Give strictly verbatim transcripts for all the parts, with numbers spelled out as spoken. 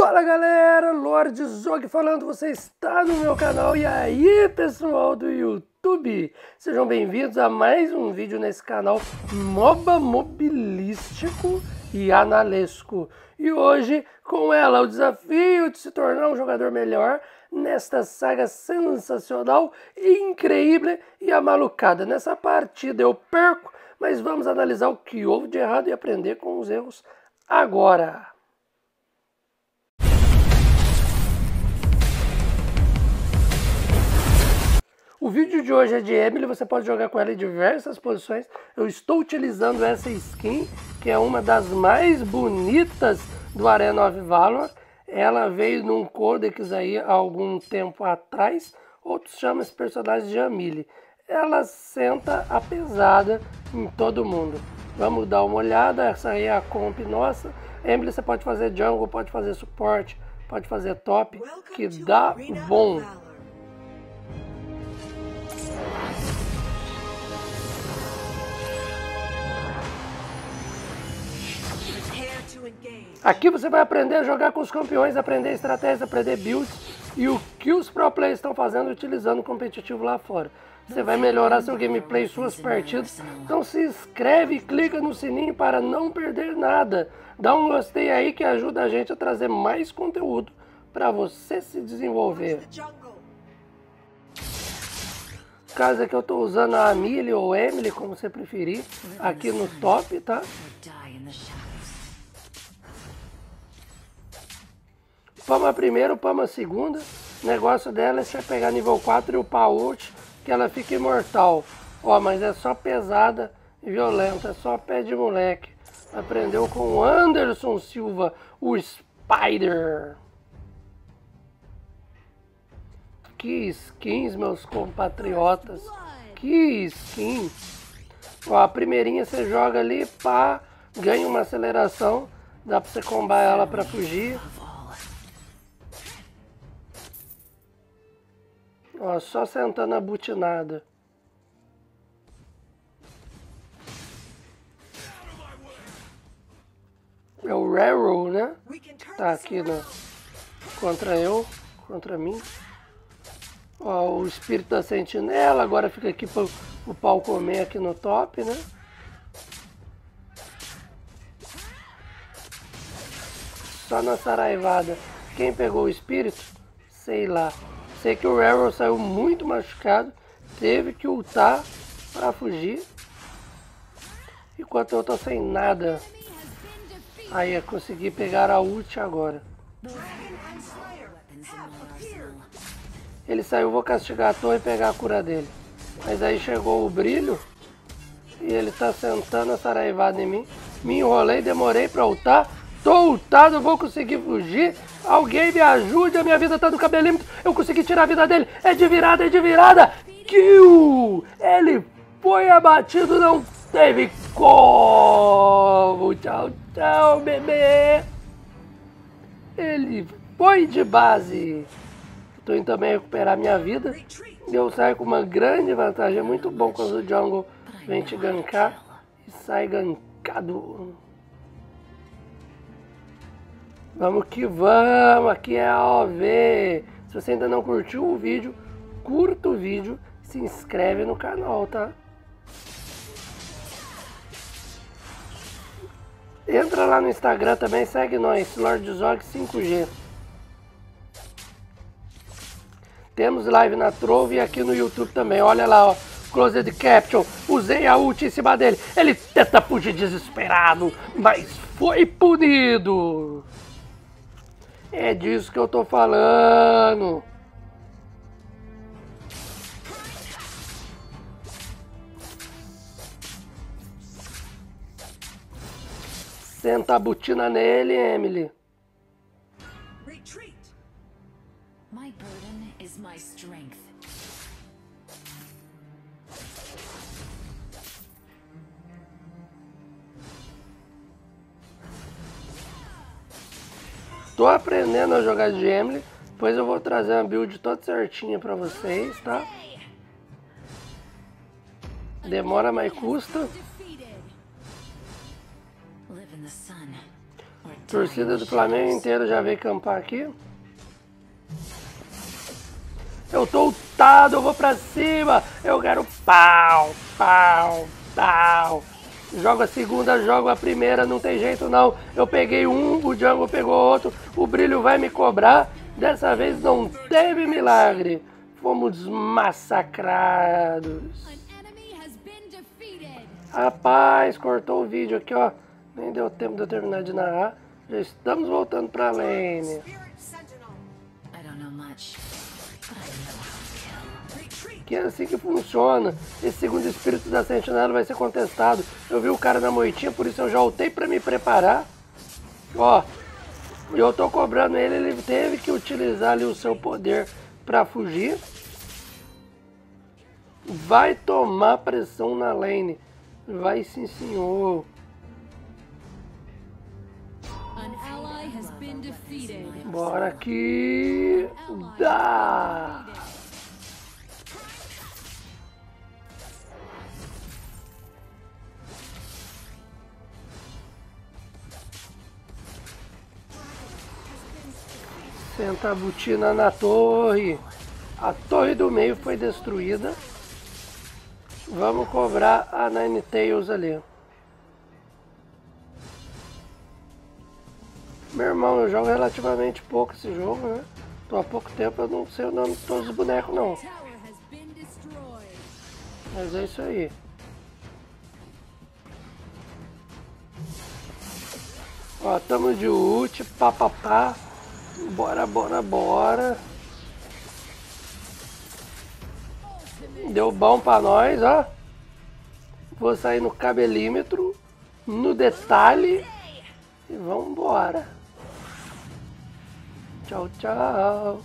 Fala galera, Lorde Zog falando, você está no meu canal. E aí pessoal do YouTube, sejam bem-vindos a mais um vídeo nesse canal MOBA mobilístico e analesco. E hoje com ela o desafio de se tornar um jogador melhor nesta saga sensacional, incrível e amalucada. Nessa partida eu perco, mas vamos analisar o que houve de errado e aprender com os erros agora. O vídeo de hoje é de Emily, você pode jogar com ela em diversas posições. Eu estou utilizando essa skin, que é uma das mais bonitas do Arena of Valor. Ela veio num codex aí há algum tempo atrás. Outros chamam esse personagem de Emily. Ela senta a pesada em todo mundo. Vamos dar uma olhada, essa aí é a comp nossa. Emily, você pode fazer jungle, pode fazer suporte, pode fazer top, que dá bom. Aqui você vai aprender a jogar com os campeões, aprender estratégias, aprender builds e o que os pro players estão fazendo utilizando o competitivo lá fora. Você vai melhorar seu gameplay, suas partidas. Então se inscreve e clica no sininho para não perder nada. Dá um gostei aí que ajuda a gente a trazer mais conteúdo para você se desenvolver. No caso aqui eu estou usando a Emily ou Emily, como você preferir, aqui no top, tá? Pama primeiro, Pama segunda. O negócio dela é você pegar nível quatro e upar ult, que ela fica imortal. Ó, mas é só pesada e violenta, é só pé de moleque. Aprendeu com o Anderson Silva, o Spider. Que skins, meus compatriotas. Que skin. Ó, a primeirinha você joga ali, pá, ganha uma aceleração. Dá pra você combar ela pra fugir. Ó, só sentando a butinada. É o Raro, né? Tá aqui, né? Contra eu, contra mim. Ó, o espírito da sentinela agora fica aqui para o pau comer aqui no top, né? Só na saraivada. Quem pegou o espírito? Sei lá. Sei que o Raro saiu muito machucado, teve que ultar para fugir. Enquanto eu tô sem nada. Aí eu consegui pegar a ult agora. Ele saiu, vou castigar a torre e pegar a cura dele. Mas aí chegou o brilho e ele tá sentando a saraivada em mim. Me enrolei, demorei para ultar. Tô ultado, vou conseguir fugir. Alguém me ajude, a minha vida tá no cabelímetro. Eu consegui tirar a vida dele. É de virada, é de virada. Kill! Ele foi abatido, não teve como. Tchau, tchau, bebê. Ele foi de base. Tô indo também recuperar minha vida. E eu saio com uma grande vantagem. É muito bom quando o jungle vem te gankar e sai gankado. Vamos que vamos, aqui é a O V. Se você ainda não curtiu o vídeo, curta o vídeo, se inscreve no canal, tá? Entra lá no Instagram também, segue nós, Lorde Zog cinco G. Temos live na Trove e aqui no YouTube também, olha lá, ó. Closed Caption, usei a ult em cima dele. Ele tenta fugir desesperado, mas foi punido. É disso que eu tô falando. Senta a botina nele, Emily. My burden is my strength. Tô aprendendo a jogar de Emily, depois eu vou trazer uma build toda certinha pra vocês, tá? Demora, mas custa. Torcida do Flamengo inteiro já veio acampar aqui. Eu tô ultado, eu vou pra cima. Eu quero pau, pau, pau. Jogo a segunda, jogo a primeira, não tem jeito não. Eu peguei um, o Jungle pegou outro. O Brilho vai me cobrar. Dessa vez não teve milagre. Fomos massacrados. Rapaz, cortou o vídeo aqui, ó. Nem deu tempo de eu terminar de narrar. Já estamos voltando pra lane. Que é assim que funciona. Esse segundo espírito da sentinela vai ser contestado. Eu vi o cara na moitinha, por isso eu já ultei pra me preparar. Ó, e eu tô cobrando ele, ele teve que utilizar ali o seu poder pra fugir. Vai tomar pressão na lane. Vai sim, senhor. Bora aqui. Dá. Senta a botina na torre. A torre do meio foi destruída. Vamos cobrar a Ninetales ali. Meu irmão, eu jogo relativamente pouco esse jogo, né? Tô há pouco tempo, eu não sei o nome de todos os bonecos não. Mas é isso aí. Ó, tamo de ult, papapá. Bora, bora, bora. Deu bom pra nós, ó. Vou sair no cabelímetro, no detalhe. E vambora. Tchau, tchau.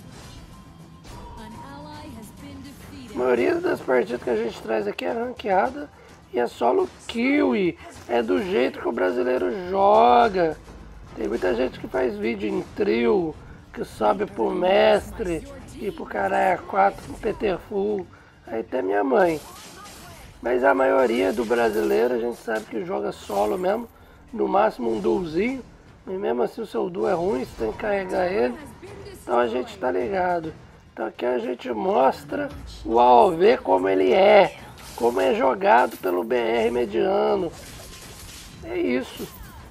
A maioria das partidas que a gente traz aqui é ranqueada e é solo kill. É do jeito que o brasileiro joga. Tem muita gente que faz vídeo em trio, que sobe pro mestre e pro caralho quatro com P T full. Aí tem minha mãe. Mas a maioria do brasileiro a gente sabe que joga solo mesmo. No máximo um duozinho. E mesmo assim o seu duo é ruim, você tem que carregar ele. Então a gente tá ligado. Então aqui a gente mostra o A O V como ele é. Como é jogado pelo B R mediano. É isso.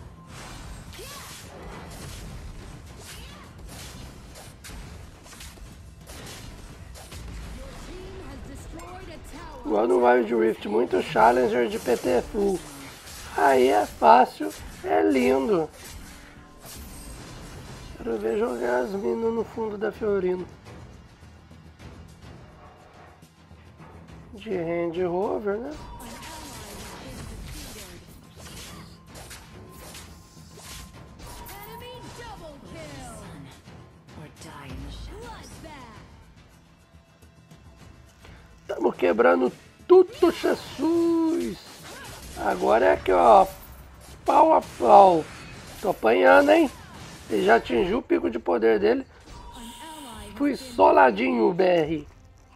Igual no Wild Rift, muito Challenger de P T full. Aí é fácil, é lindo. Quero ver jogar as minas no fundo da Fiorino. De Hand Rover, né? Estamos quebrando tudo, Jesus. Agora é aqui, ó. Pau a pau. Tô apanhando, hein? Ele já atingiu o pico de poder dele. Fui soladinho, B R.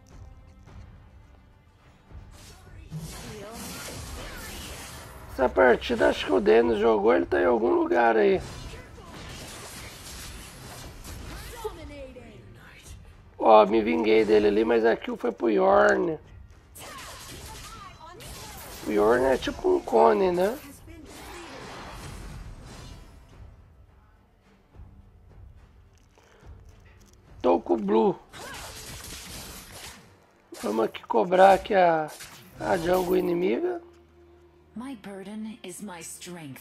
Essa partida, acho que o Dennis jogou, ele tá em algum lugar aí. Ó, me vinguei dele ali, mas a kill foi pro Yorn. O Yorn é tipo um cone, né? Tô com o Blue. Vamos aqui cobrar aqui a, a jungle inimiga. My burden is my strength.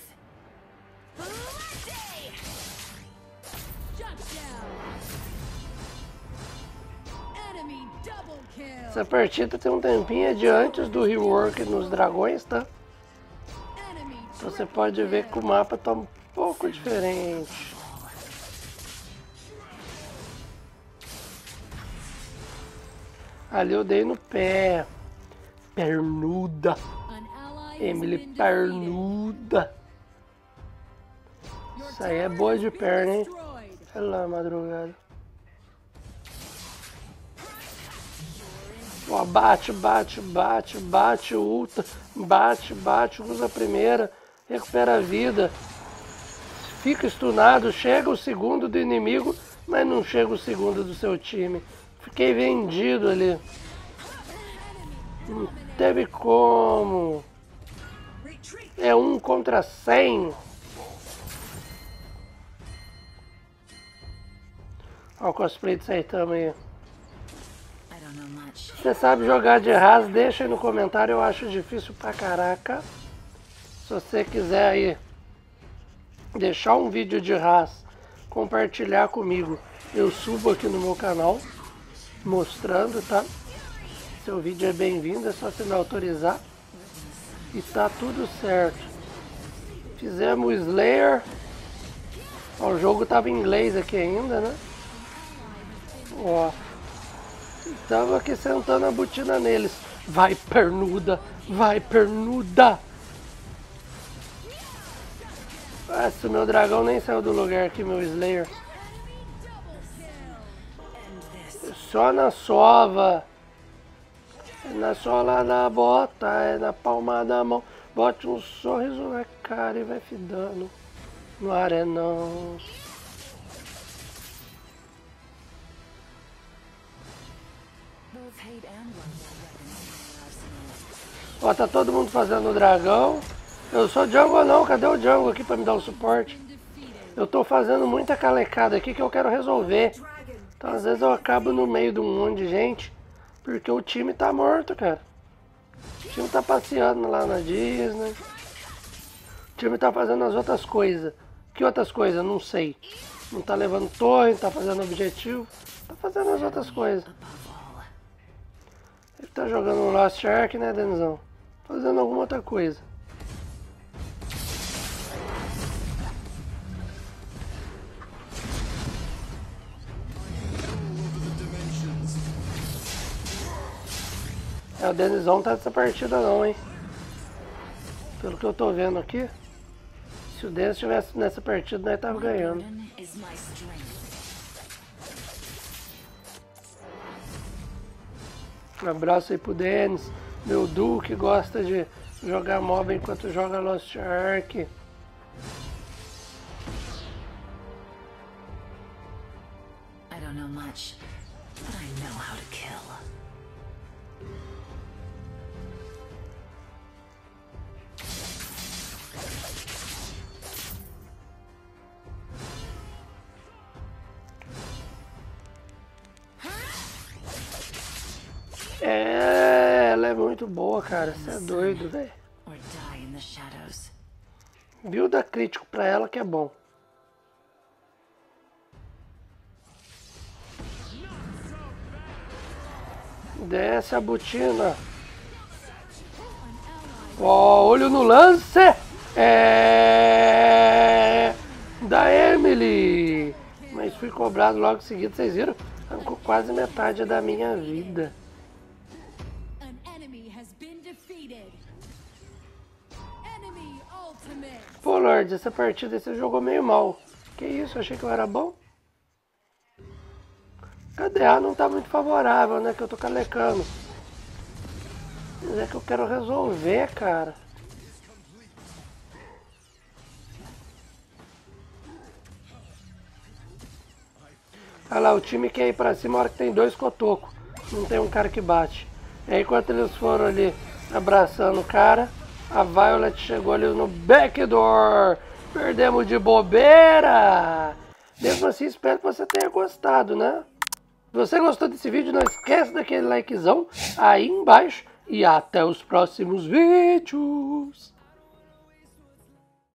Essa partida tem um tempinho de antes do rework nos dragões, tá? Então você pode ver que o mapa tá um pouco diferente. Ali eu dei no pé. Pernuda. Emily pernuda. Isso aí é boa de perna, hein? Olha lá, madrugada. Ó, bate, bate, bate, bate, ulta, bate, bate, usa a primeira, recupera a vida. fica stunado, chega o segundo do inimigo, mas não chega o segundo do seu time. Fiquei vendido ali. Não teve como. É um contra cem. Olha o cosplay de Saitama aí. Você sabe jogar de Ras? Deixa aí no comentário, eu acho difícil pra caraca. Se você quiser aí deixar um vídeo de Ras, compartilhar comigo, eu subo aqui no meu canal, mostrando, tá? Seu vídeo é bem-vindo, é só você me autorizar. E tá tudo certo. Fizemos o Slayer. Ó, o jogo tava em inglês aqui ainda, né? Ó. Tava aqui sentando a botina neles. Vai, pernuda! Vai, pernuda! Nossa, meu dragão nem saiu do lugar aqui, meu Slayer. Só na sova. É na sola da bota, é na palma da mão. Bote um sorriso na cara e vai fidando no arenão. Ó, tá todo mundo fazendo o dragão. Eu sou jungle não, cadê o jungle aqui pra me dar o suporte? Eu tô fazendo muita calecada aqui que eu quero resolver. Então às vezes eu acabo no meio de um monte de gente, porque o time tá morto, cara. O time tá passeando lá na Disney. O time tá fazendo as outras coisas. Que outras coisas? Não sei. Não tá levando torre, não tá fazendo objetivo. Tá fazendo as outras coisas. Ele tá jogando um Lost Ark, né, Denizão? Fazendo alguma outra coisa. É, o Denizão tá nessa partida não, hein? Pelo que eu tô vendo aqui, se o Denis estivesse nessa partida, nós tava ganhando. Um abraço aí pro Denis, meu duo que gosta de jogar mob enquanto joga Lost Ark. I don't know much, but I know how to kill. É, ela é muito boa, cara. Você é doido, velho. Viu, dá crítico pra ela que é bom. Desce a botina. Ó, olho no lance. É... Da Emily. Mas fui cobrado logo em seguida, vocês viram? Arrancou quase metade da minha vida. Pô, Lorde, essa partida você jogou meio mal. Que isso, eu achei que eu era bom. K D A não tá muito favorável, né? Que eu tô calecando. Mas é que eu quero resolver, cara. Olha lá, o time quer ir pra cima a hora que tem dois cotocos. Não tem um cara que bate. E aí, enquanto eles foram ali abraçando o cara, a Violet chegou ali no backdoor. Perdemos de bobeira. Mesmo assim, espero que você tenha gostado, né? Se você gostou desse vídeo, não esquece daquele likezão aí embaixo. E até os próximos vídeos.